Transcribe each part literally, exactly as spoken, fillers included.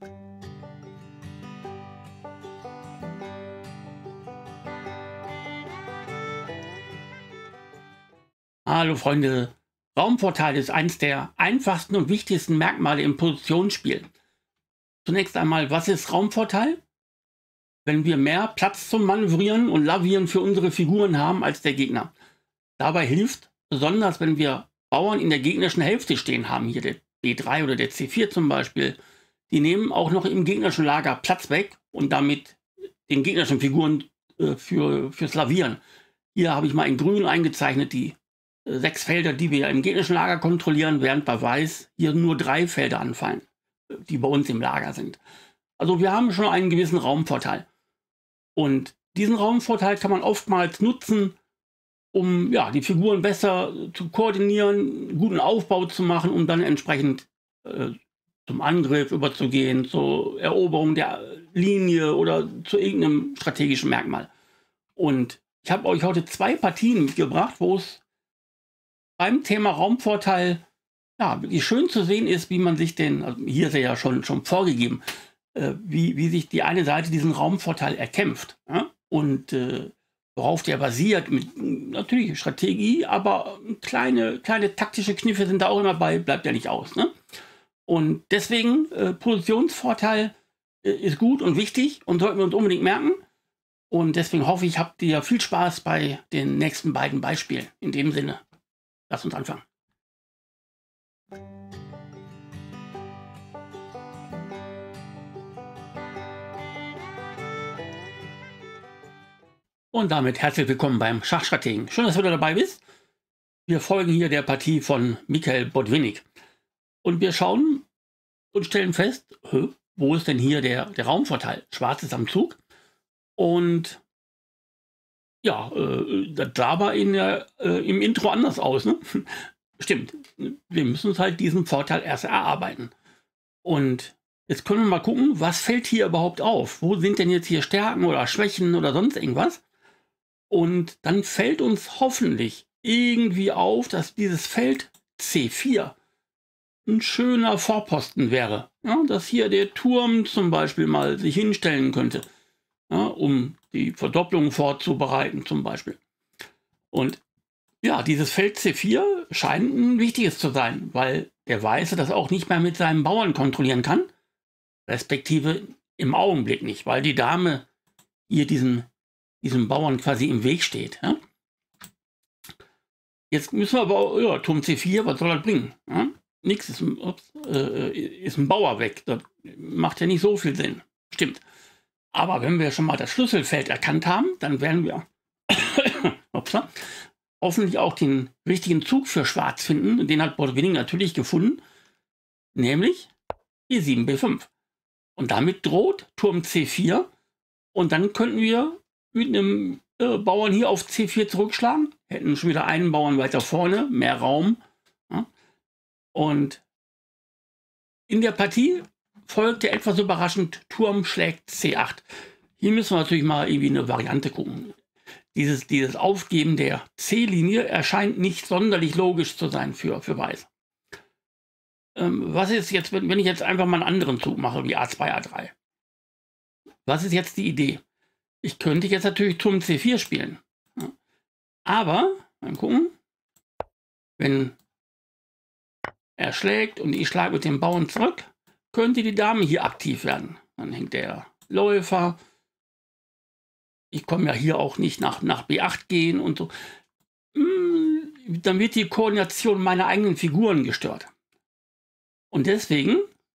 Hallo Freunde, Raumvorteil ist eines der einfachsten und wichtigsten Merkmale im Positionsspiel. Zunächst einmal, was ist Raumvorteil? Wenn wir mehr Platz zum Manövrieren und Lavieren für unsere Figuren haben als der Gegner. Dabei hilft besonders, wenn wir Bauern in der gegnerischen Hälfte stehen haben, hier der B drei oder der C vier zum Beispiel, die nehmen auch noch im gegnerischen Lager Platz weg und damit den gegnerischen Figuren äh, für, fürs Lavieren. Hier habe ich mal in grün eingezeichnet die äh, sechs Felder, die wir im gegnerischen Lager kontrollieren, während bei weiß hier nur drei Felder anfallen, äh, die bei uns im Lager sind. Also wir haben schon einen gewissen Raumvorteil. Und diesen Raumvorteil kann man oftmals nutzen, um ja, die Figuren besser zu koordinieren, einen guten Aufbau zu machen, um dann entsprechend äh, zum Angriff überzugehen, zur Eroberung der Linie oder zu irgendeinem strategischen Merkmal. Und ich habe euch heute zwei Partien mitgebracht, wo es beim Thema Raumvorteil ja, wirklich schön zu sehen ist, wie man sich den, also hier ist er ja schon, schon vorgegeben, äh, wie, wie sich die eine Seite diesen Raumvorteil erkämpft. Ja? Und äh, worauf der basiert, mit natürlich Strategie, aber kleine, kleine taktische Kniffe sind da auch immer bei, bleibt ja nicht aus. Ne? Und deswegen, äh, Positionsvorteil äh, ist gut und wichtig und sollten wir uns unbedingt merken. Und deswegen hoffe ich, habt ihr viel Spaß bei den nächsten beiden Beispielen. In dem Sinne, lasst uns anfangen. Und damit herzlich willkommen beim Schachstrategen. Schön, dass du wieder dabei bist. Wir folgen hier der Partie von Michael Botwinnik. Und wir schauen und stellen fest, wo ist denn hier der, der Raumvorteil? Schwarz ist am Zug. Und ja, äh, das sah aber in der, äh, im Intro anders aus. Ne? Stimmt, wir müssen uns halt diesen Vorteil erst erarbeiten. Und jetzt können wir mal gucken, was fällt hier überhaupt auf? Wo sind denn jetzt hier Stärken oder Schwächen oder sonst irgendwas? Und dann fällt uns hoffentlich irgendwie auf, dass dieses Feld C vier ein schöner Vorposten wäre. Ja, dass hier der Turm zum Beispiel mal sich hinstellen könnte, ja, um die Verdopplung vorzubereiten zum Beispiel. Und ja, dieses Feld C vier scheint ein wichtiges zu sein, weil der Weiße das auch nicht mehr mit seinen Bauern kontrollieren kann, respektive im Augenblick nicht, weil die Dame hier diesen diesem Bauern quasi im Weg steht. Ja? Jetzt müssen wir aber, ja, Turm C vier, was soll das bringen? Ja? Nix, ist, ups, äh, ist ein Bauer weg. Das macht ja nicht so viel Sinn. Stimmt. Aber wenn wir schon mal das Schlüsselfeld erkannt haben, dann werden wir upsa, hoffentlich auch den richtigen Zug für Schwarz finden. Den hat Botwinnik natürlich gefunden, nämlich E sieben B fünf. Und damit droht Turm C vier und dann könnten wir mit einem äh, Bauern hier auf C vier zurückschlagen, hätten schon wieder einen Bauern weiter vorne, mehr Raum. Ja. Und in der Partie folgte etwas überraschend, Turm schlägt C acht. Hier müssen wir natürlich mal irgendwie eine Variante gucken. Dieses, dieses Aufgeben der C-Linie erscheint nicht sonderlich logisch zu sein für, für Weiß. Ähm, was ist jetzt, wenn, wenn ich jetzt einfach mal einen anderen Zug mache, wie A zwei, A drei? Was ist jetzt die Idee? Ich könnte jetzt natürlich Turm C vier spielen. Ja. Aber, mal gucken, wenn er schlägt und ich schlage mit dem Bauern zurück, könnte die Dame hier aktiv werden. Dann hängt der Läufer. Ich komme ja hier auch nicht nach, nach B acht gehen und so. Dann wird die Koordination meiner eigenen Figuren gestört. Und deswegen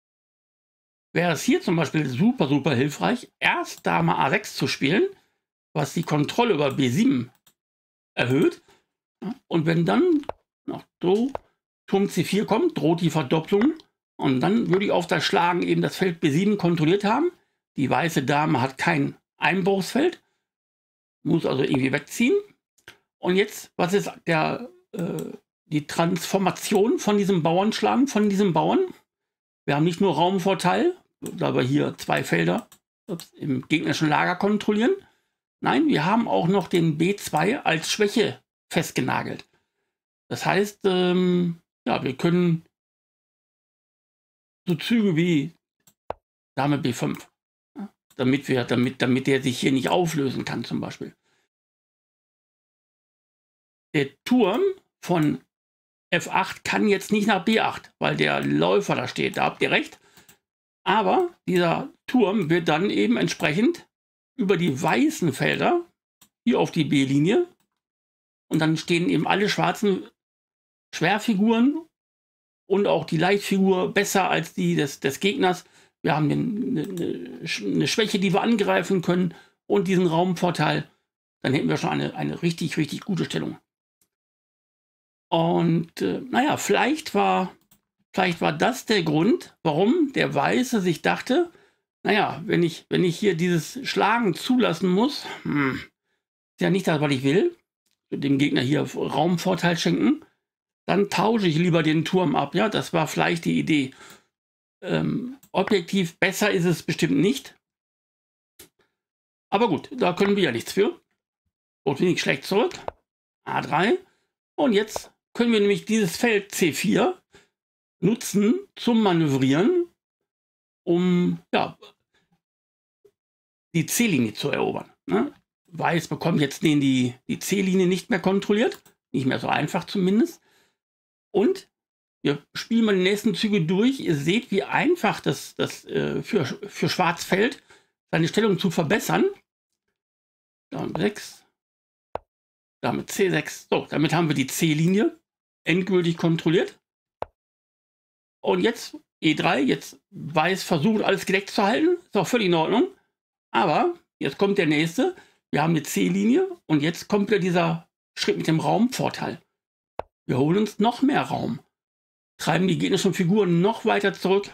wäre es hier zum Beispiel super, super hilfreich, erst Dame A sechs zu spielen, was die Kontrolle über B sieben erhöht. Und wenn dann noch so Turm C vier kommt, droht die Verdopplung. Und dann würde ich auf das Schlagen eben das Feld B sieben kontrolliert haben. Die weiße Dame hat kein Einbruchsfeld, muss also irgendwie wegziehen. Und jetzt, was ist der, äh, die Transformation von diesem Bauernschlagen, von diesem Bauern? Wir haben nicht nur Raumvorteil, da wir hier zwei Felder im gegnerischen Lager kontrollieren. Nein, wir haben auch noch den B zwei als Schwäche festgenagelt. Das heißt, ähm, ja, wir können so Züge wie Dame B fünf. Ja, damit, wir, damit, damit der sich hier nicht auflösen kann zum Beispiel. Der Turm von F acht kann jetzt nicht nach B acht, weil der Läufer da steht. Da habt ihr recht. Aber dieser Turm wird dann eben entsprechend über die weißen Felder hier auf die B-Linie und dann stehen eben alle schwarzen Schwerfiguren und auch die Leichtfigur besser als die des, des Gegners. Wir haben eine, eine, eine Schwäche, die wir angreifen können und diesen Raumvorteil. Dann hätten wir schon eine, eine richtig, richtig gute Stellung. Und äh, naja, vielleicht war, vielleicht war das der Grund, warum der Weiße sich dachte, naja, wenn ich, wenn ich hier dieses Schlagen zulassen muss, hm, ist ja nicht das, was ich will, dem Gegner hier Raumvorteil schenken, dann tausche ich lieber den Turm ab. Ja, das war vielleicht die Idee. Ähm, objektiv besser ist es bestimmt nicht. Aber gut, da können wir ja nichts für. Und wenig schlecht zurück. A drei. Und jetzt können wir nämlich dieses Feld C vier nutzen zum Manövrieren, um ja, die C-Linie zu erobern. Ne? Weiß bekommt jetzt den, die, die C-Linie nicht mehr kontrolliert. Nicht mehr so einfach zumindest. Und wir spielen mal die nächsten Züge durch. Ihr seht, wie einfach das, das äh, für, für Schwarz fällt, seine Stellung zu verbessern. Dame sechs. Dame C sechs. So, damit haben wir die C-Linie endgültig kontrolliert. Und jetzt E drei. Jetzt Weiß versucht, alles gedeckt zu halten. Ist auch völlig in Ordnung. Aber jetzt kommt der nächste. Wir haben eine C-Linie und jetzt kommt wieder dieser Schritt mit dem Raumvorteil. Wir holen uns noch mehr Raum. Treiben die gegnerischen Figuren noch weiter zurück.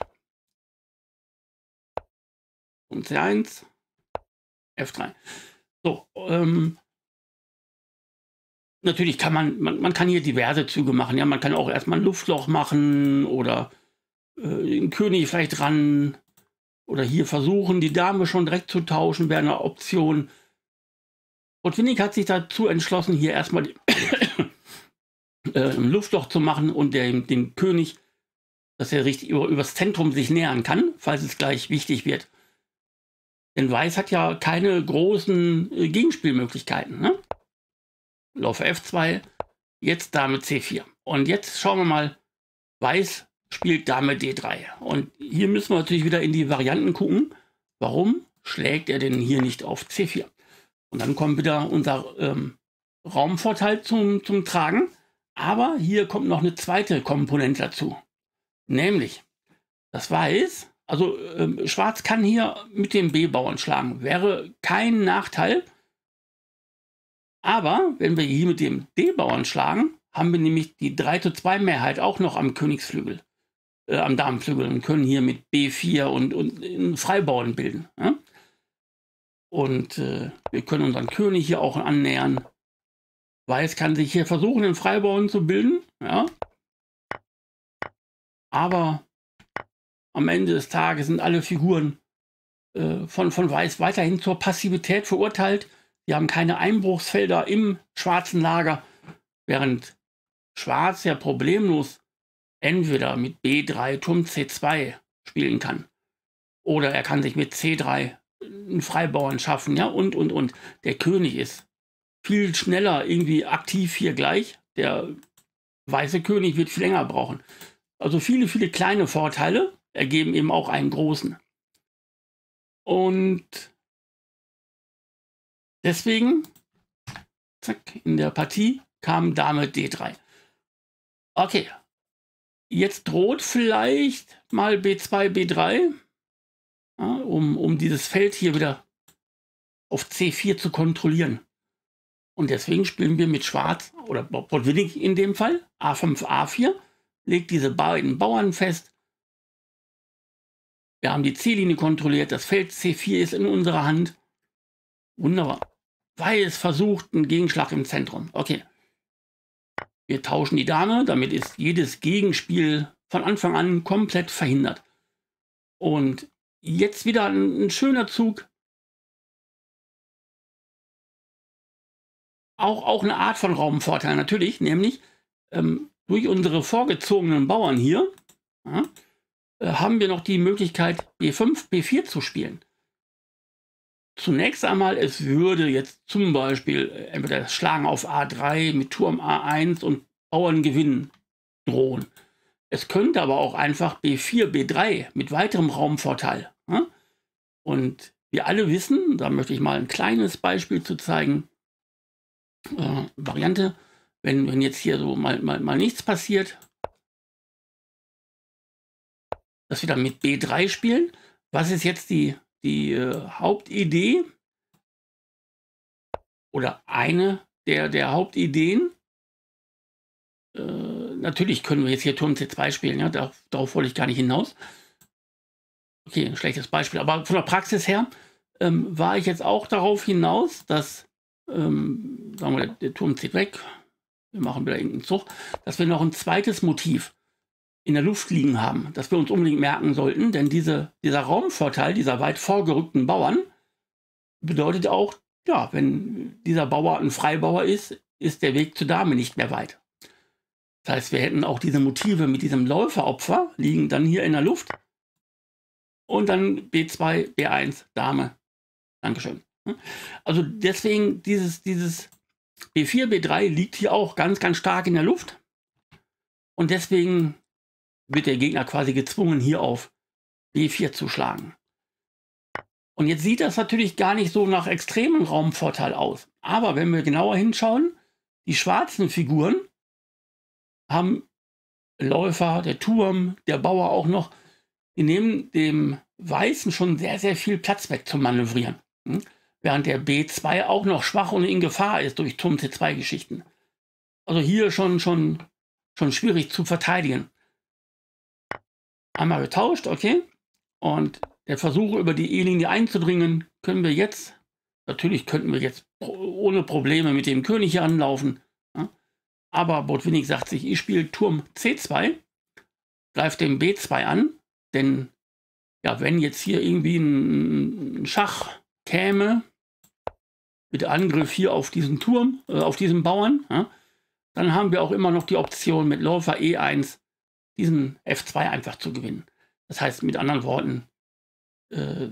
Und C eins. F drei. So, ähm, natürlich kann man, man, man kann hier diverse Züge machen. Ja, man kann auch erstmal ein Luftloch machen oder äh, den König vielleicht ran. Oder hier versuchen, die Dame schon direkt zu tauschen, wäre eine Option. Botvinnik hat sich dazu entschlossen, hier erstmal die äh, ein Luftloch zu machen und dem, dem König, dass er richtig über, übers Zentrum sich nähern kann, falls es gleich wichtig wird. Denn Weiß hat ja keine großen äh, Gegenspielmöglichkeiten. Ne? Läufer F zwei, jetzt Dame C vier. Und jetzt schauen wir mal, Weiß spielt Dame D drei. Und hier müssen wir natürlich wieder in die Varianten gucken. Warum schlägt er denn hier nicht auf C vier? Und dann kommt wieder unser ähm, Raumvorteil zum, zum Tragen. Aber hier kommt noch eine zweite Komponente dazu. Nämlich, das Weiß, also ähm, Schwarz kann hier mit dem B-Bauern schlagen. Wäre kein Nachteil. Aber wenn wir hier mit dem D-Bauern schlagen, haben wir nämlich die drei zu zwei Mehrheit auch noch am Königsflügel, äh, am Damenflügel und können hier mit B vier und, und einen Freibauern bilden. Ja? Und äh, wir können unseren König hier auch annähern. Weiß kann sich hier versuchen, den Freibauern zu bilden. Ja? Aber am Ende des Tages sind alle Figuren äh, von, von Weiß weiterhin zur Passivität verurteilt. Sie haben keine Einbruchsfelder im schwarzen Lager, während Schwarz ja problemlos entweder mit B drei, Turm C zwei spielen kann. Oder er kann sich mit C drei einen Freibauern schaffen, ja, und, und, und. Der König ist viel schneller irgendwie aktiv hier gleich. Der weiße König wird viel länger brauchen. Also viele, viele kleine Vorteile ergeben eben auch einen großen. Und deswegen, zack, in der Partie kam Dame D drei. Okay, jetzt droht vielleicht mal B zwei, B drei, ja, um, um dieses Feld hier wieder auf C vier zu kontrollieren. Und deswegen spielen wir mit Schwarz, oder Botvinnik in dem Fall, A fünf, A vier, legt diese beiden Bauern fest. Wir haben die C-Linie kontrolliert, das Feld C vier ist in unserer Hand. Wunderbar. Weiß versucht einen Gegenschlag im Zentrum. Okay. Wir tauschen die Dame, damit ist jedes Gegenspiel von Anfang an komplett verhindert. Und jetzt wieder ein, ein schöner Zug. Auch, auch eine Art von Raumvorteil natürlich, nämlich ähm, durch unsere vorgezogenen Bauern hier, ja, äh, haben wir noch die Möglichkeit, B fünf, B vier zu spielen. Zunächst einmal, es würde jetzt zum Beispiel entweder das Schlagen auf A drei mit Turm A eins und Bauerngewinn drohen. Es könnte aber auch einfach B vier, B drei mit weiterem Raumvorteil. Ja? Und wir alle wissen, da möchte ich mal ein kleines Beispiel zu zeigen, äh, Variante, wenn, wenn jetzt hier so mal, mal, mal nichts passiert, dass wir dann mit B drei spielen. Was ist jetzt die, die äh, Hauptidee oder eine der, der Hauptideen? Äh, natürlich können wir jetzt hier Turm C zwei spielen, ja, darauf, darauf wollte ich gar nicht hinaus. Okay, ein schlechtes Beispiel, aber von der Praxis her ähm, war ich jetzt auch darauf hinaus, dass, ähm, sagen wir, der, der Turm zieht weg, wir machen wieder irgendeinen Zug, dass wir noch ein zweites Motiv in der Luft liegen haben, das wir uns unbedingt merken sollten, denn diese, dieser Raumvorteil dieser weit vorgerückten Bauern bedeutet auch, ja, wenn dieser Bauer ein Freibauer ist, ist der Weg zur Dame nicht mehr weit. Das heißt, wir hätten auch diese Motive mit diesem Läuferopfer liegen dann hier in der Luft und dann B zwei, B eins, Dame. Dankeschön. Also deswegen dieses, dieses B vier, B drei liegt hier auch ganz, ganz stark in der Luft und deswegen wird der Gegner quasi gezwungen, hier auf B vier zu schlagen. Und jetzt sieht das natürlich gar nicht so nach extremem Raumvorteil aus. Aber wenn wir genauer hinschauen, die schwarzen Figuren haben Läufer, der Turm, der Bauer auch noch, die nehmen dem Weißen schon sehr, sehr viel Platz weg zum Manövrieren. Hm? Während der B zwei auch noch schwach und in Gefahr ist durch Turm C zwei Geschichten. Also hier schon, schon, schon schwierig zu verteidigen. Einmal getauscht, okay. Und der Versuch, über die E-Linie einzudringen, können wir jetzt, natürlich könnten wir jetzt ohne Probleme mit dem König hier anlaufen. Ja. Aber Botwinnik sagt sich, ich spiele Turm C zwei, greift den B zwei an, denn ja, wenn jetzt hier irgendwie ein Schach käme, mit Angriff hier auf diesen Turm, äh, auf diesen Bauern, ja, dann haben wir auch immer noch die Option mit Läufer E eins diesen F zwei einfach zu gewinnen. Das heißt mit anderen Worten, äh,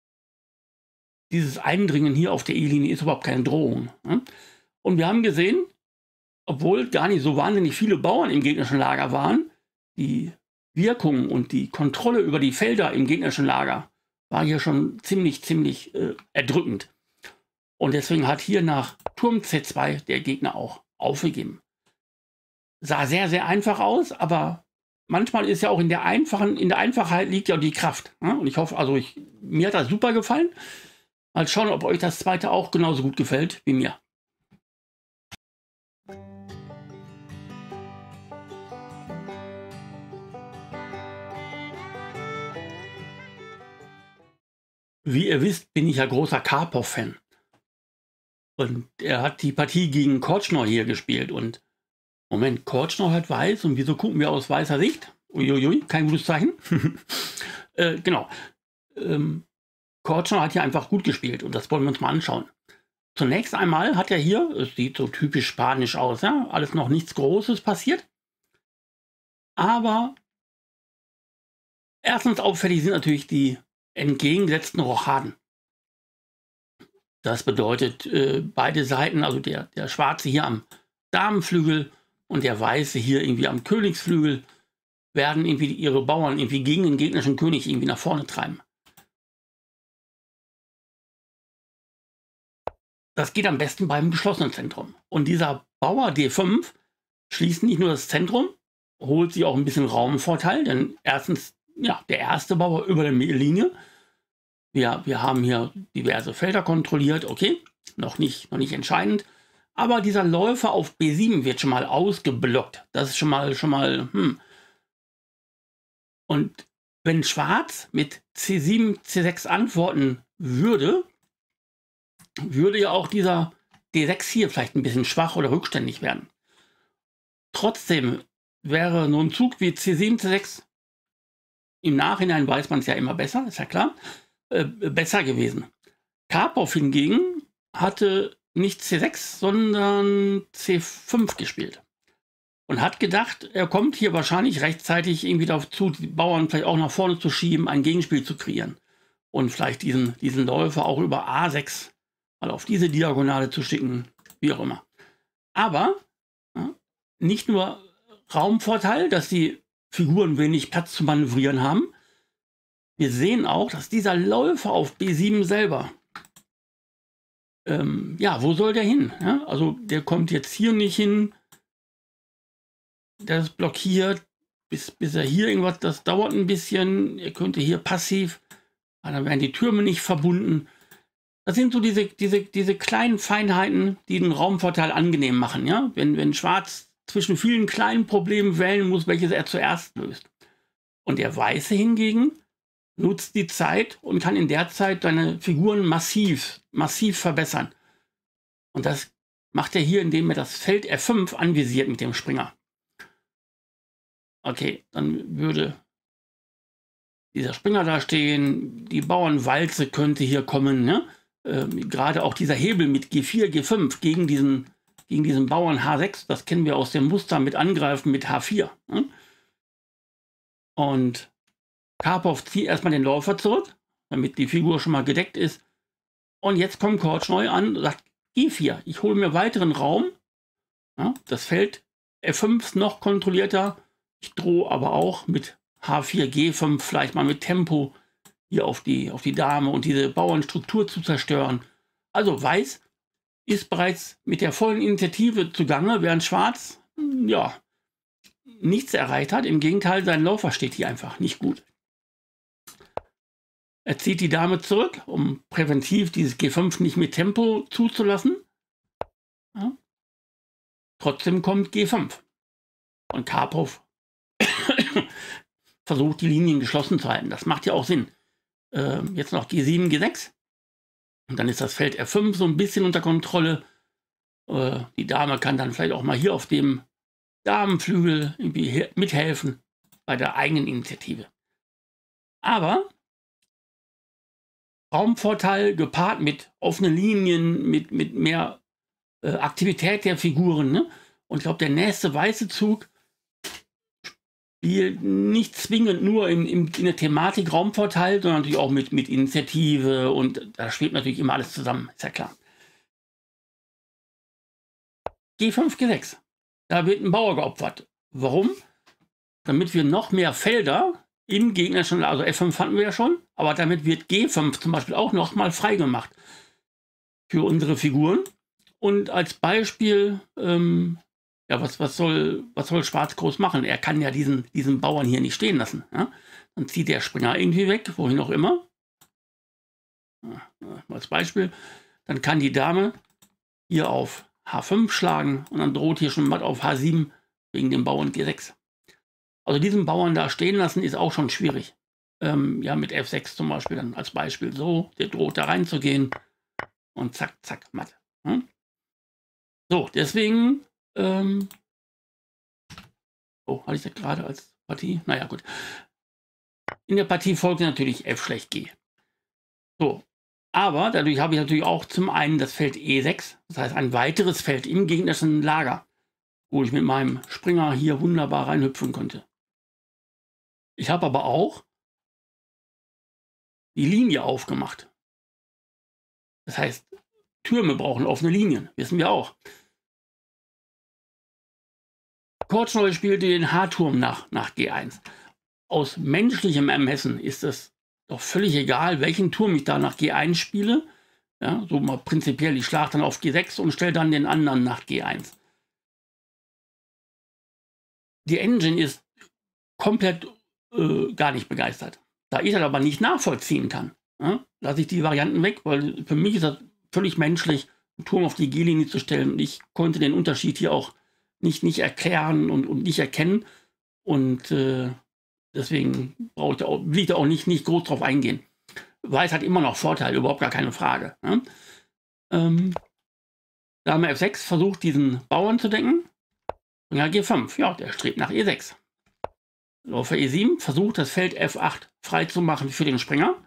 dieses Eindringen hier auf der E-Linie ist überhaupt keine Drohung. Ja? Und wir haben gesehen, obwohl gar nicht so wahnsinnig viele Bauern im gegnerischen Lager waren, die Wirkung und die Kontrolle über die Felder im gegnerischen Lager war hier schon ziemlich, ziemlich äh, erdrückend. Und deswegen hat hier nach Turm C zwei der Gegner auch aufgegeben. Sah sehr, sehr einfach aus, aber manchmal ist ja auch in der einfachen, in der Einfachheit liegt ja die Kraft. Ja? Und ich hoffe, also ich, mir hat das super gefallen. Mal schauen, ob euch das zweite auch genauso gut gefällt wie mir. Wie ihr wisst, bin ich ja großer Karpov-Fan. Und er hat die Partie gegen Korchnoi hier gespielt. Und Moment, Korchnoi hat weiß. Und wieso gucken wir aus weißer Sicht? Uiuiui, kein gutes Zeichen. äh, genau. Ähm, Korchnoi hat hier einfach gut gespielt. Und das wollen wir uns mal anschauen. Zunächst einmal hat er hier, es sieht so typisch spanisch aus, ja, alles noch nichts Großes passiert. Aber erstens auffällig sind natürlich die entgegengesetzten Rochaden. Das bedeutet, äh, beide Seiten, also der, der Schwarze hier am Damenflügel und der Weiße hier irgendwie am Königsflügel, werden irgendwie ihre Bauern irgendwie gegen den gegnerischen König irgendwie nach vorne treiben. Das geht am besten beim geschlossenen Zentrum. Und dieser Bauer D fünf schließt nicht nur das Zentrum, holt sich auch ein bisschen Raumvorteil, denn erstens, ja, der erste Bauer über der Mittellinie. Wir, wir haben hier diverse Felder kontrolliert, okay, noch nicht, noch nicht entscheidend. Aber dieser Läufer auf B sieben wird schon mal ausgeblockt. Das ist schon mal, schon mal, hm. Und wenn Schwarz mit C sieben, C sechs antworten würde, würde ja auch dieser D sechs hier vielleicht ein bisschen schwach oder rückständig werden. Trotzdem wäre nur ein Zug wie C sieben, C sechs, im Nachhinein weiß man es ja immer besser, ist ja klar, äh, besser gewesen. Karpov hingegen hatte nicht C sechs, sondern C fünf gespielt. und hat gedacht, er kommt hier wahrscheinlich rechtzeitig irgendwie dazu, die Bauern vielleicht auch nach vorne zu schieben, ein Gegenspiel zu kreieren und vielleicht diesen, diesen Läufer auch über A sechs mal auf diese Diagonale zu schicken, wie auch immer. Aber ja, nicht nur Raumvorteil, dass die Figuren wenig Platz zu manövrieren haben. Wir sehen auch, dass dieser Läufer auf B sieben selber, ähm, ja, wo soll der hin? Ja, also der kommt jetzt hier nicht hin. Der ist blockiert, bis, bis er hier irgendwas, das dauert ein bisschen. Er könnte hier passiv, dann werden die Türme nicht verbunden. Das sind so diese, diese, diese kleinen Feinheiten, die den Raumvorteil angenehm machen. Ja? Wenn, wenn Schwarz zwischen vielen kleinen Problemen wählen muss, welches er zuerst löst. Und der Weiße hingegen nutzt die Zeit und kann in der Zeit seine Figuren massiv, massiv verbessern. Und das macht er hier, indem er das Feld F fünf anvisiert mit dem Springer. Okay, dann würde dieser Springer da stehen, die Bauernwalze könnte hier kommen, ne? Ähm, gerade auch dieser Hebel mit G vier, G fünf gegen diesen, gegen diesen Bauern H sechs, das kennen wir aus dem Muster mit Angreifen mit H vier. Ne? Und Karpov zieht erstmal den Läufer zurück, damit die Figur schon mal gedeckt ist. Und jetzt kommt Kortschnoi an und sagt G vier, ich hole mir weiteren Raum. Ja, das Feld F fünf ist noch kontrollierter. Ich drohe aber auch mit H vier, G fünf, vielleicht mal mit Tempo hier auf die, auf die Dame und diese Bauernstruktur zu zerstören. Also Weiß ist bereits mit der vollen Initiative zugange, während Schwarz, ja, nichts erreicht hat. Im Gegenteil, sein Läufer steht hier einfach nicht gut. Er zieht die Dame zurück, um präventiv dieses G fünf nicht mit Tempo zuzulassen. Ja. Trotzdem kommt G fünf. Und Karpov versucht, die Linien geschlossen zu halten. Das macht ja auch Sinn. Äh, jetzt noch G sieben, G sechs. Und dann ist das Feld F fünf so ein bisschen unter Kontrolle. Äh, die Dame kann dann vielleicht auch mal hier auf dem Damenflügel irgendwie mithelfen bei der eigenen Initiative. Aber Raumvorteil gepaart mit offenen Linien, mit, mit mehr äh, Aktivität der Figuren. Ne? Und ich glaube, der nächste weiße Zug spielt nicht zwingend nur in, in, in der Thematik Raumvorteil, sondern natürlich auch mit, mit Initiative und da schwebt natürlich immer alles zusammen, ist ja klar. G fünf, G sechs. Da wird ein Bauer geopfert. Warum? Damit wir noch mehr Felder im gegnerischen, also F fünf hatten wir ja schon, aber damit wird G fünf zum Beispiel auch noch mal freigemacht für unsere Figuren. Und als Beispiel, ähm, ja, was, was, soll, was soll Schwarz groß machen? Er kann ja diesen, diesen Bauern hier nicht stehen lassen. Ja? Dann zieht der Springer irgendwie weg, wohin auch immer. Ja, als Beispiel. Dann kann die Dame hier auf H fünf schlagen und dann droht hier schon matt auf H sieben wegen dem Bauern G sechs. Also diesen Bauern da stehen lassen ist auch schon schwierig. Ähm, ja, mit F sechs zum Beispiel dann als Beispiel so, der droht da reinzugehen und zack, zack, matt. Hm? So, deswegen, ähm, oh, hatte ich das gerade als Partie? Naja, gut. In der Partie folgte natürlich F schlecht G. So, aber dadurch habe ich natürlich auch zum einen das Feld E sechs, das heißt ein weiteres Feld im gegnerischen Lager, wo ich mit meinem Springer hier wunderbar reinhüpfen konnte. Ich habe aber auch die Linie aufgemacht. Das heißt, Türme brauchen offene Linien, wissen wir auch. Kortschnoi spielte den H-Turm nach, nach G eins. Aus menschlichem Ermessen ist es doch völlig egal, welchen Turm ich da nach G eins spiele. Ja, so mal prinzipiell, ich schlage dann auf G sechs und stelle dann den anderen nach G eins. Die Engine ist komplett äh, gar nicht begeistert. Da ich das aber nicht nachvollziehen kann, ja, lasse ich die Varianten weg, weil für mich ist das völlig menschlich, einen Turm auf die G-Linie zu stellen. Und ich konnte den Unterschied hier auch nicht, nicht erklären und, und nicht erkennen. Und äh, deswegen brauche ich da auch, will ich da auch nicht, nicht groß drauf eingehen. Weiß hat immer noch Vorteile, überhaupt gar keine Frage. Ja. Ähm, Dame F sechs versucht, diesen Bauern zu decken. Springer G fünf, ja, der strebt nach E sechs. Läufer E sieben versucht, das Feld F acht freizumachen für den Springer.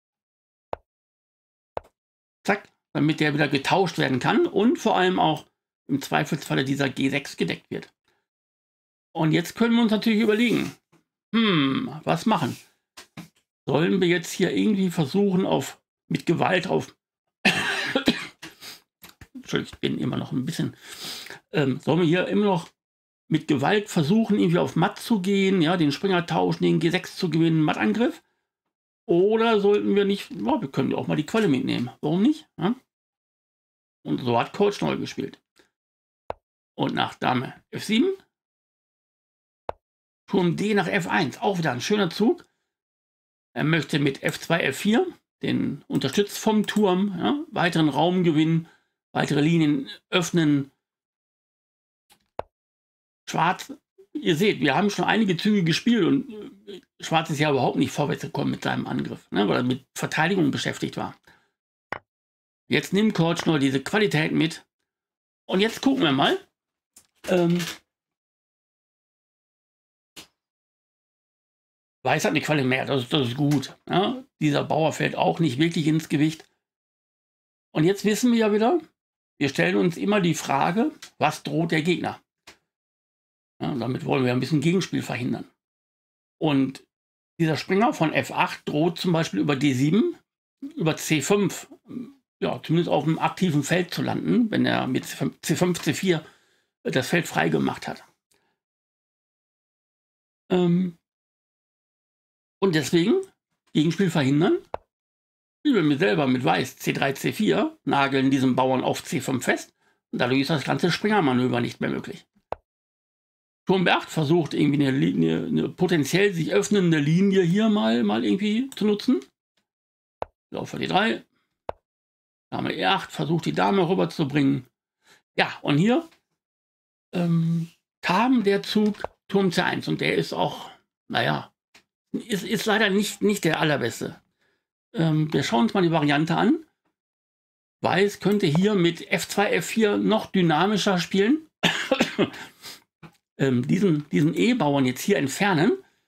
Zack, damit der wieder getauscht werden kann und vor allem auch im Zweifelsfalle dieser G sechs gedeckt wird. Und jetzt können wir uns natürlich überlegen, hm, was machen? Sollen wir jetzt hier irgendwie versuchen, auf mit Gewalt auf... Entschuldigung, ich bin immer noch ein bisschen... Ähm, sollen wir hier immer noch mit Gewalt versuchen, irgendwie auf Matt zu gehen, ja, den Springer tauschen, den G sechs zu gewinnen, Mattangriff? Oder sollten wir nicht... Ja, wir können auch mal die Quelle mitnehmen. Warum nicht? Ja? Und so hat Coach neu gespielt. Und nach Dame F sieben... Turm D nach F eins, auch wieder ein schöner Zug. Er möchte mit F zwei, F vier, den unterstützt vom Turm, ja, weiteren Raum gewinnen, weitere Linien öffnen. Schwarz, ihr seht, wir haben schon einige Züge gespielt und Schwarz ist ja überhaupt nicht vorwärts gekommen mit seinem Angriff, ne, weil er mit Verteidigung beschäftigt war. Jetzt nimmt Korchnoi diese Qualität mit und jetzt gucken wir mal. Ähm, Weiß hat eine Quelle mehr, das, das ist gut. Ja? Dieser Bauer fällt auch nicht wirklich ins Gewicht. Und jetzt wissen wir ja wieder, wir stellen uns immer die Frage, was droht der Gegner? Ja, damit wollen wir ein bisschen Gegenspiel verhindern. Und dieser Springer von F acht droht zum Beispiel über D sieben, über C fünf, ja, zumindest auf einem aktiven Feld zu landen, wenn er mit C fünf, C vier das Feld freigemacht hat. Ähm, Und deswegen, Gegenspiel verhindern, wie wir mir selber mit Weiß C drei, C vier nageln diesen Bauern auf C fünf fest. Und dadurch ist das ganze Springermanöver nicht mehr möglich. Turm B acht versucht irgendwie eine, Linie, eine potenziell sich öffnende Linie hier mal, mal irgendwie zu nutzen. Läufer D drei. Dame E acht versucht die Dame rüberzubringen. Ja, und hier ähm, kam der Zug Turm C eins und der ist auch, naja, Ist, ist leider nicht, nicht der allerbeste. Ähm, wir schauen uns mal die Variante an. Weiß könnte hier mit F zwei, F vier noch dynamischer spielen. ähm, diesen diesen E-Bauern jetzt hier entfernen.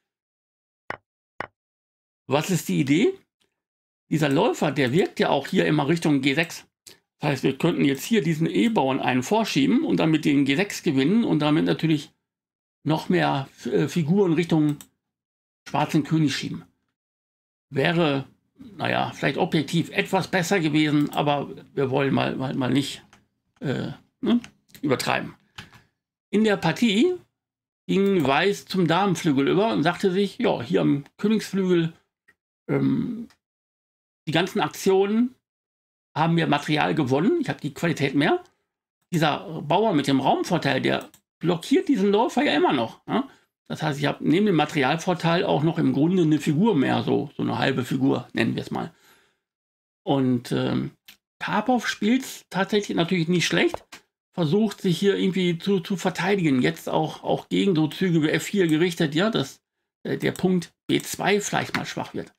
Was ist die Idee? Dieser Läufer, der wirkt ja auch hier immer Richtung G sechs. Das heißt, wir könnten jetzt hier diesen E-Bauern einen vorschieben und damit den G sechs gewinnen und damit natürlich noch mehr äh, Figuren Richtung schwarzen König schieben. Wäre, naja, vielleicht objektiv etwas besser gewesen, aber wir wollen mal, mal, mal nicht äh, ne, übertreiben. In der Partie ging Weiß zum Damenflügel über und sagte sich, ja, hier am Königsflügel, ähm, die ganzen Aktionen haben wir Material gewonnen, ich habe die Qualität mehr. Dieser Bauer mit dem Raumvorteil, der blockiert diesen Läufer ja immer noch. Ja? Das heißt, ich habe neben dem Materialvorteil auch noch im Grunde eine Figur mehr, so, so eine halbe Figur, nennen wir es mal. Und ähm, Karpov spielt es tatsächlich natürlich nicht schlecht, versucht sich hier irgendwie zu, zu verteidigen, jetzt auch, auch gegen so Züge wie F vier gerichtet, ja, dass äh, der Punkt B zwei vielleicht mal schwach wird.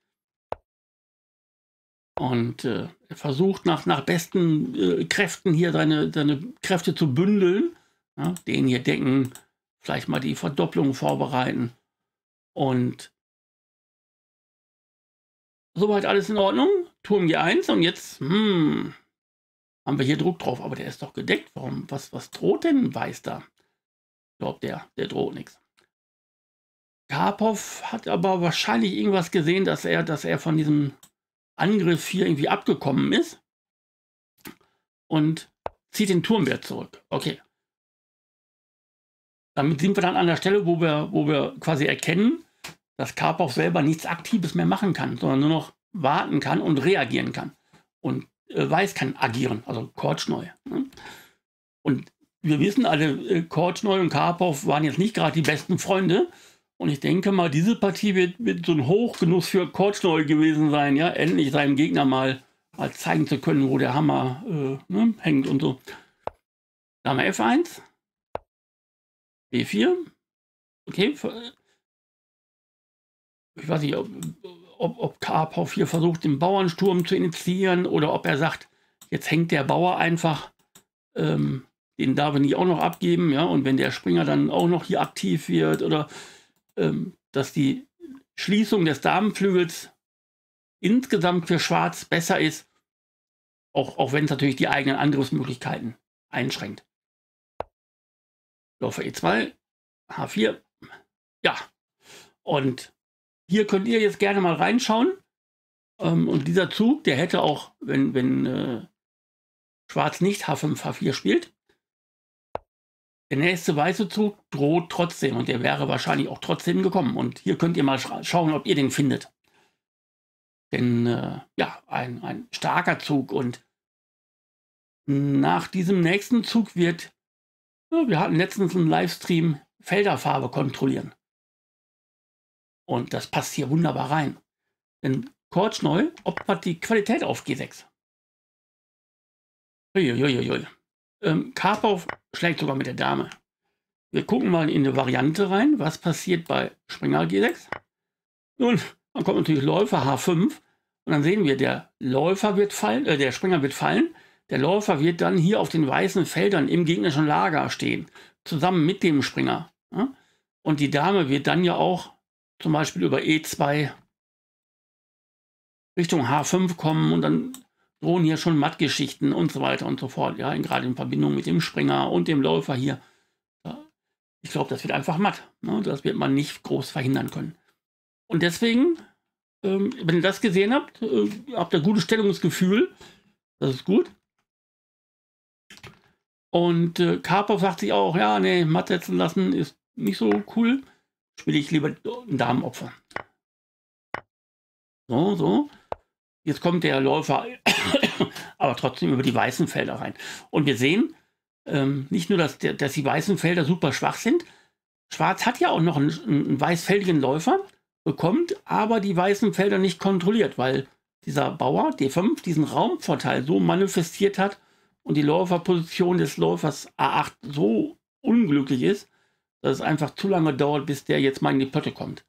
Und äh, er versucht nach, nach besten äh, Kräften hier seine, seine Kräfte zu bündeln, ja, den hier decken, vielleicht mal die Verdopplung vorbereiten. Und soweit alles in Ordnung. Turm G eins und jetzt hm, haben wir hier Druck drauf, aber der ist doch gedeckt. Warum? Was, was droht denn Weiß da? Ich glaube, der, der droht nichts. Karpov hat aber wahrscheinlich irgendwas gesehen, dass er, dass er von diesem Angriff hier irgendwie abgekommen ist und zieht den Turm wieder zurück. Okay. Damit sind wir dann an der Stelle, wo wir, wo wir quasi erkennen, dass Karpov selber nichts Aktives mehr machen kann, sondern nur noch warten kann und reagieren kann. Und äh, Weiß kann agieren, also Korchnoi. Ne? Und wir wissen alle, äh, Korchnoi und Karpov waren jetzt nicht gerade die besten Freunde. Und ich denke mal, diese Partie wird, wird so ein Hochgenuss für Korchnoi gewesen sein, ja, endlich seinem Gegner mal, mal zeigen zu können, wo der Hammer äh, ne, hängt und so. Dame F eins. B vier. Okay. Ich weiß nicht, ob, ob, ob Karpov hier versucht, den Bauernsturm zu initiieren oder ob er sagt, jetzt hängt der Bauer einfach, ähm, den darf er nicht auch noch abgeben, ja, und wenn der Springer dann auch noch hier aktiv wird oder ähm, dass die Schließung des Damenflügels insgesamt für Schwarz besser ist, auch, auch wenn es natürlich die eigenen Angriffsmöglichkeiten einschränkt. Läufer E zwei, H vier. Ja. Und hier könnt ihr jetzt gerne mal reinschauen. Ähm, und dieser Zug, der hätte auch, wenn, wenn äh, Schwarz nicht H fünf, H vier spielt, der nächste weiße Zug droht trotzdem und der wäre wahrscheinlich auch trotzdem gekommen. Und hier könnt ihr mal scha schauen, ob ihr den findet. Denn äh, ja, ein, ein starker Zug. Und nach diesem nächsten Zug wird, ja, wir hatten letztens einen Livestream, Felderfarbe kontrollieren. Und das passt hier wunderbar rein. Denn Korchnoi opfert die Qualität auf G sechs. Uiuiuiui. Ähm, Karpov schlägt sogar mit der Dame. Wir gucken mal in eine Variante rein, was passiert bei Springer G sechs. Nun, dann kommt natürlich Läufer H fünf und dann sehen wir, der Läufer wird fallen, äh, der Springer wird fallen. Der Läufer wird dann hier auf den weißen Feldern im gegnerischen Lager stehen, zusammen mit dem Springer. Ja? Und die Dame wird dann ja auch zum Beispiel über E zwei Richtung H fünf kommen und dann drohen hier schon Mattgeschichten und so weiter und so fort. Ja, gerade in Verbindung mit dem Springer und dem Läufer hier. Ja, ich glaube, das wird einfach matt. Ne? Das wird man nicht groß verhindern können. Und deswegen, ähm, wenn ihr das gesehen habt, äh, habt ihr gutes Stellungsgefühl. Das ist gut. Und äh, Karpov sagt sich auch, ja, nee, matt setzen lassen ist nicht so cool. Spiele ich lieber ein Damenopfer. So, so. Jetzt kommt der Läufer aber trotzdem über die weißen Felder rein. Und wir sehen ähm, nicht nur, dass, der, dass die weißen Felder super schwach sind. Schwarz hat ja auch noch einen, einen weißfeldigen Läufer, bekommt aber die weißen Felder nicht kontrolliert, weil dieser Bauer D fünf diesen Raumvorteil so manifestiert hat und die Läuferposition des Läufers A acht so unglücklich ist, dass es einfach zu lange dauert, bis der jetzt mal in die Pötte kommt.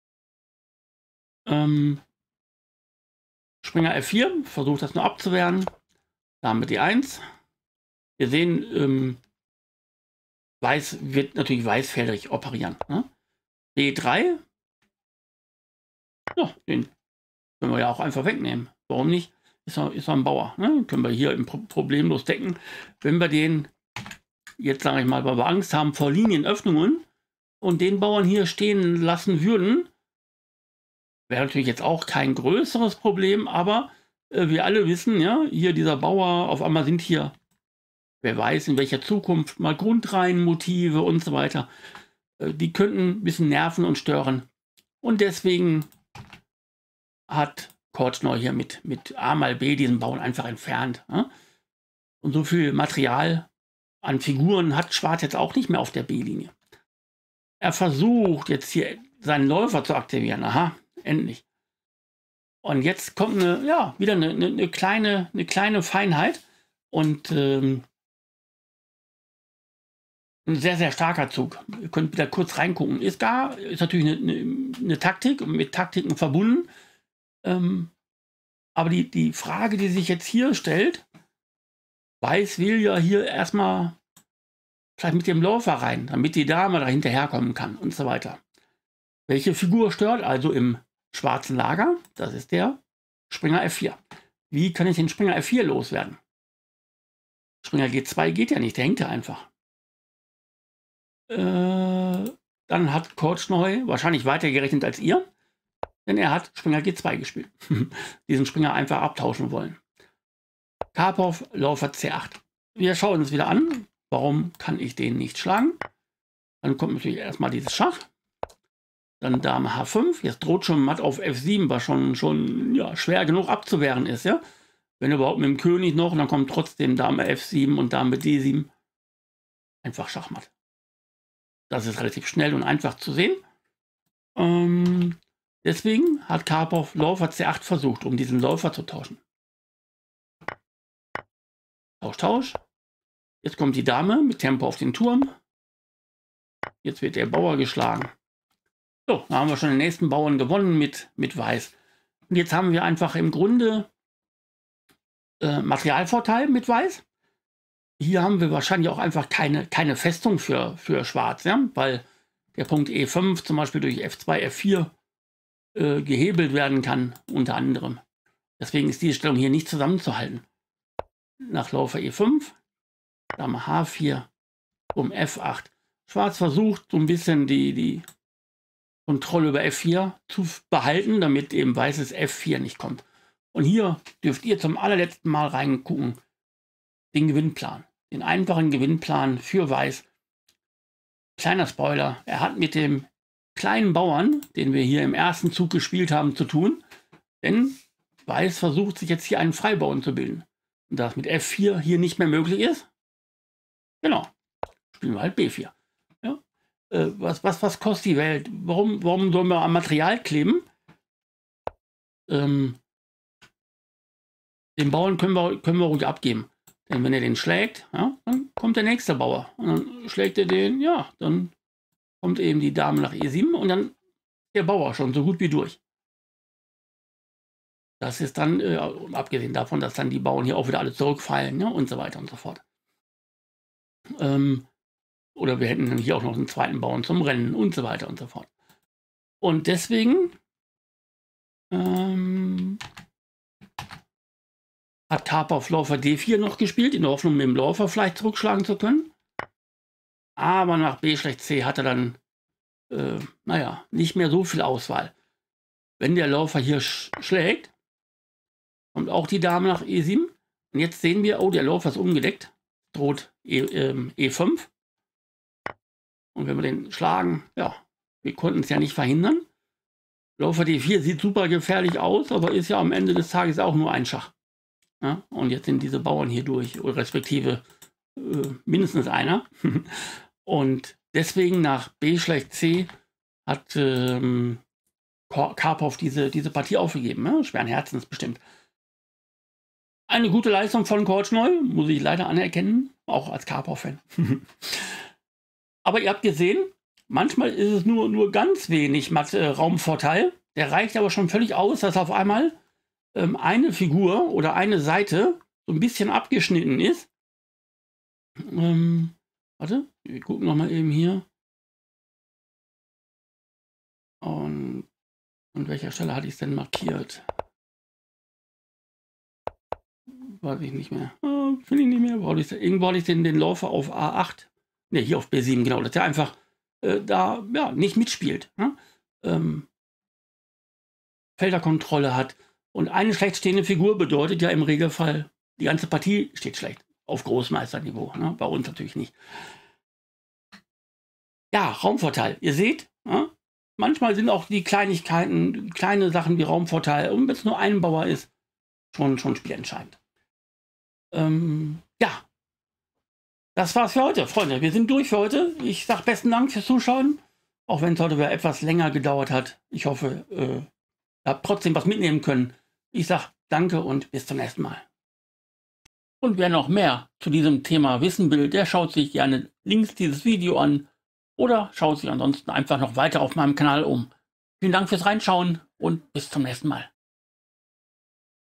Ähm, Springer F vier versucht das nur abzuwehren. Dame D eins. Wir sehen, ähm, Weiß wird natürlich weißfeldrig operieren. Ne? D drei. Ja, den können wir ja auch einfach wegnehmen. Warum nicht? Ist er, ist er ein Bauer. Ne? Können wir hier im Pro problemlos decken. Wenn wir den, jetzt sage ich mal, weil wir Angst haben vor Linienöffnungen und den Bauern hier stehen lassen würden, wäre natürlich jetzt auch kein größeres Problem, aber äh, wir alle wissen, ja, hier dieser Bauer, auf einmal sind hier, wer weiß in welcher Zukunft, mal Grundreihenmotive und so weiter. Äh, die könnten ein bisschen nerven und stören. Und deswegen hat Korchnoi hier mit, mit A mal B diesen Bauern einfach entfernt. Ja? Und so viel Material an Figuren hat Schwarz jetzt auch nicht mehr auf der B-Linie. Er versucht jetzt hier seinen Läufer zu aktivieren. Aha, endlich. Und jetzt kommt eine, ja, wieder eine, eine, eine, kleine, eine kleine Feinheit und ähm, ein sehr, sehr starker Zug. Ihr könnt wieder kurz reingucken. Ist da, ist natürlich eine, eine, eine Taktik und mit Taktiken verbunden. Ähm, aber die, die Frage, die sich jetzt hier stellt, Weiß will ja hier erstmal vielleicht mit dem Läufer rein, damit die Dame da hinterherkommen kann und so weiter. Welche Figur stört also im schwarzen Lager? Das ist der Springer F vier. Wie kann ich den Springer F vier loswerden? Springer G zwei geht ja nicht, der hängt ja einfach. Äh, dann hat Korchnoi wahrscheinlich weiter gerechnet als ihr, denn er hat Springer G zwei gespielt. Diesen Springer einfach abtauschen wollen. Karpov, Läufer C acht. Wir schauen uns wieder an, warum kann ich den nicht schlagen. Dann kommt natürlich erstmal dieses Schach. Dann Dame H fünf. Jetzt droht schon Matt auf F sieben, was schon, schon ja, schwer genug abzuwehren ist. Ja? Wenn überhaupt mit dem König noch, dann kommt trotzdem Dame F sieben und Dame D sieben. Einfach Schachmatt. Das ist relativ schnell und einfach zu sehen. Ähm, deswegen hat Karpov Läufer C acht versucht, um diesen Läufer zu tauschen. Tausch, Tausch. Jetzt kommt die Dame mit Tempo auf den Turm. Jetzt wird der Bauer geschlagen. So, da haben wir schon den nächsten Bauern gewonnen mit, mit Weiß. Und jetzt haben wir einfach im Grunde äh, Materialvorteil mit Weiß. Hier haben wir wahrscheinlich auch einfach keine, keine Festung für, für Schwarz, ja? Weil der Punkt E fünf zum Beispiel durch F zwei, F vier äh, gehebelt werden kann, unter anderem. Deswegen ist diese Stellung hier nicht zusammenzuhalten. Nach Läufer E fünf, Dame H vier, um F acht. Schwarz versucht so ein bisschen die, die Kontrolle über F vier zu behalten, damit eben weißes F vier nicht kommt. Und hier dürft ihr zum allerletzten Mal reingucken, den Gewinnplan. Den einfachen Gewinnplan für Weiß. Kleiner Spoiler, er hat mit dem kleinen Bauern, den wir hier im ersten Zug gespielt haben, zu tun. Denn Weiß versucht sich jetzt hier einen Freibauern zu bilden. Und da es mit F vier hier nicht mehr möglich ist, genau, spielen wir halt B vier. Ja? Äh, was, was, was kostet die Welt? Warum, warum sollen wir am Material kleben? Ähm, den Bauern können wir, können wir ruhig abgeben. Denn wenn er den schlägt, ja, dann kommt der nächste Bauer. Und dann schlägt er den, ja, dann kommt eben die Dame nach E sieben und dann ist der Bauer schon so gut wie durch. Das ist dann, äh, abgesehen davon, dass dann die Bauern hier auch wieder alle zurückfallen, ja, und so weiter und so fort. Ähm, oder wir hätten dann hier auch noch einen zweiten Bauern zum Rennen und so weiter und so fort. Und deswegen ähm, hat Karpov Läufer D vier noch gespielt, in der Hoffnung, mit dem Läufer vielleicht zurückschlagen zu können. Aber nach B schlecht C hat er dann, äh, naja, nicht mehr so viel Auswahl. Wenn der Läufer hier sch schlägt, kommt auch die Dame nach E sieben. Und jetzt sehen wir, oh, der Läufer ist umgedeckt, droht E, äh, E fünf. Und wenn wir den schlagen, ja, wir konnten es ja nicht verhindern. Läufer D vier sieht super gefährlich aus, aber ist ja am Ende des Tages auch nur ein Schach. Ja, und jetzt sind diese Bauern hier durch, respektive äh, mindestens einer. Und deswegen nach B schlecht C hat ähm, Karpov diese, diese Partie aufgegeben. Ja? Schweren Herzens bestimmt. Eine gute Leistung von Korchnoi, muss ich leider anerkennen, auch als Karpov-Fan. Aber ihr habt gesehen, manchmal ist es nur, nur ganz wenig Mat äh, Raumvorteil. Der reicht aber schon völlig aus, dass auf einmal ähm, eine Figur oder eine Seite so ein bisschen abgeschnitten ist. Ähm, warte, wir gucken noch mal eben hier. Und an welcher Stelle hatte ich es denn markiert? Weiß ich nicht mehr. Oh, finde ich nicht mehr. Wo ich, irgendwo hatte ich den, den Läufer auf A acht. Ne, hier auf B sieben, genau. Dass der einfach äh, da ja, nicht mitspielt. Ne? Ähm, Felderkontrolle hat. Und eine schlecht stehende Figur bedeutet ja im Regelfall, die ganze Partie steht schlecht. Auf Großmeisterniveau. Ne? Bei uns natürlich nicht. Ja, Raumvorteil. Ihr seht, ne? Manchmal sind auch die Kleinigkeiten, kleine Sachen wie Raumvorteil, und wenn es nur ein Bauer ist, schon, schon spielentscheidend. Ähm, ja, das war's für heute, Freunde. Wir sind durch für heute. Ich sage besten Dank fürs Zuschauen, auch wenn es heute wieder etwas länger gedauert hat. Ich hoffe, äh, ihr habt trotzdem was mitnehmen können. Ich sage danke und bis zum nächsten Mal. Und wer noch mehr zu diesem Thema wissen will, der schaut sich gerne links dieses Video an oder schaut sich ansonsten einfach noch weiter auf meinem Kanal um. Vielen Dank fürs Reinschauen und bis zum nächsten Mal.